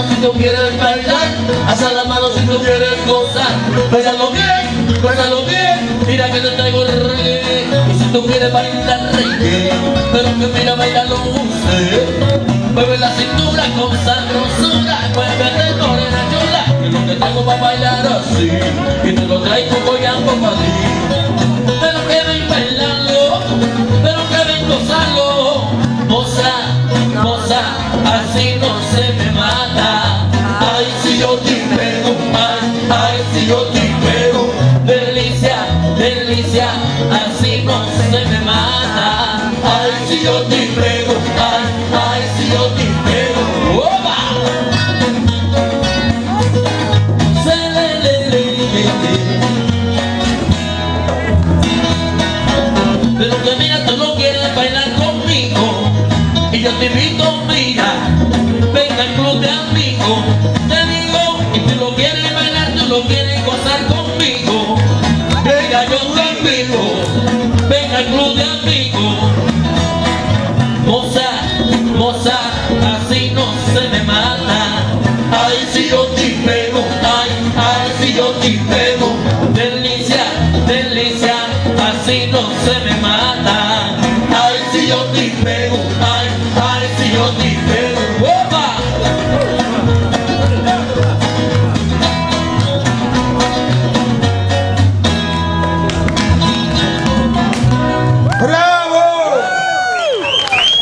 si tú quieres bailar, alza la mano si tú quieres gozar. Bailalo bien, mira que te traigo reggae. Y si tú quieres bailar reggae, pero que mira, bailalo usted. Mueve la cintura con sabrosura, muévete morena chula, que lo que tengo para bailar así, y te lo traigo coyando para ti. Pero que ven bailando, pero que ven gozando. Moza, así no se me mata. Ay, si yo te pego, ay, si yo te pego. Delicia, así no se me mata. Ay, si yo te pego, ay, si yo te pego. ¡Opa! Pero que mira, tú no quieres bailar conmigo, y yo te invito, mira, venga al club de amigos. Te digo, y tú lo quieres bailar, tú lo quieres gozar conmigo. Venga, yo te invito, venga al club de amigos. Moza, así no se me